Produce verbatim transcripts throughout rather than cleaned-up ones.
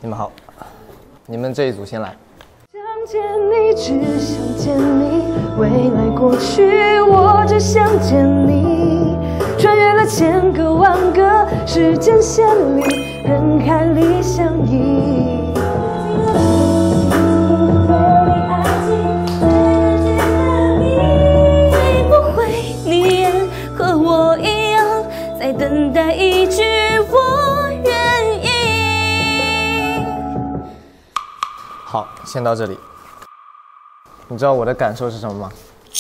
你们好，你们这一组先来。 想见你，只想见你，未来过去，我只想见你。穿越了千个万个时间线里，人海里相依。会不会你也和我一样，在等待一句我愿意？ 好，先到这里。你知道我的感受是什么吗？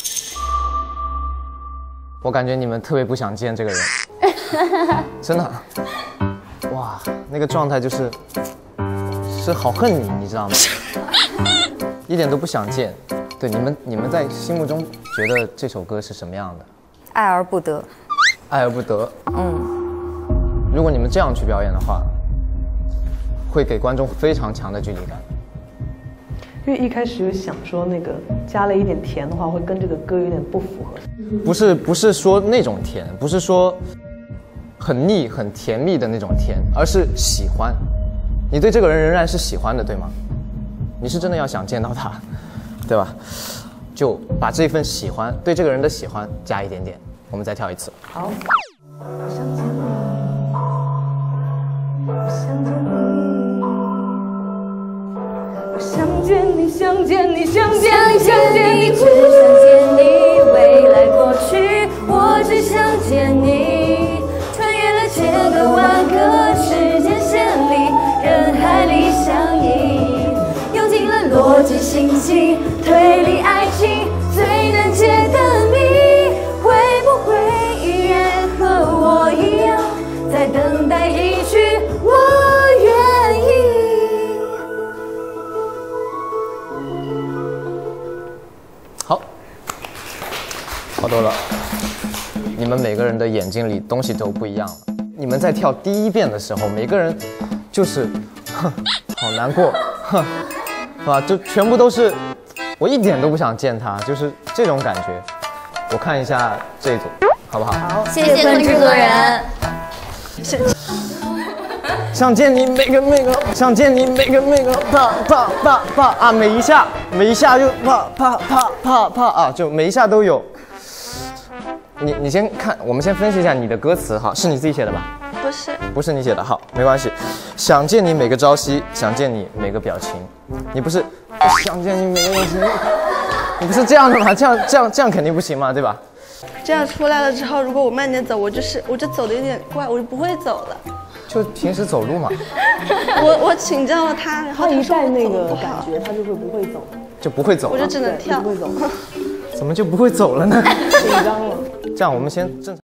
我感觉你们特别不想见这个人，真的。哇，那个状态就是是好恨你，你知道吗？一点都不想见。对，你们你们在心目中觉得这首歌是什么样的？ 爱而不得。 爱而不得。 嗯。 如果你们这样去表演的话，会给观众非常强的距离感。 因为一开始有想说那个加了一点甜的话，会跟这个歌有点不符合。 不是不是说那种甜，不是说很腻很甜蜜的那种甜，而是喜欢。你对这个人仍然是喜欢的，对吗？你是真的要想见到他，对吧？就把这份喜欢，对这个人的喜欢加一点点。我们再跳一次。 好。 我想见你，我想见你。我想见你，想见你，想见你，想见你，只想见你。未来过去，我只想见你。穿越了千个万个时间线里，人海里相依。用尽了逻辑、信息、推理、爱情最难解的谜，会不会依然和我一样，在等待一句我愿意？ 好，好多了。你们每个人的眼睛里东西都不一样了。你们在跳第一遍的时候，每个人就是，哼，好难过，哼，是吧？就全部都是，我一点都不想见他，就是这种感觉。我看一下这一组，好不好？ 好， 谢谢孙制作人。 想见你每个每个，想见你每个每个，啪啪啪啪啊！每一下每一下就啪啪啪啪啪啊，就每一下都有。你你先看，我们先分析一下你的歌词哈，是你自己写的吧？ 不是， 不是你写的，好，没关系。想见你每个朝夕，想见你每个表情，你不是想见你每个表情，你不是这样的吗？这样这样这样肯定不行嘛，对吧？ 这样出来了之后，如果我慢点走，我就是我就走的有点怪，我就不会走了。 就平时走路嘛。 我我请教了他，然后他一说带那我走得不好个感觉，他就会不会走， 就不会走了。 我就只能跳。 不会走， 怎么就不会走了呢？ 紧张了。 这样我们先正常。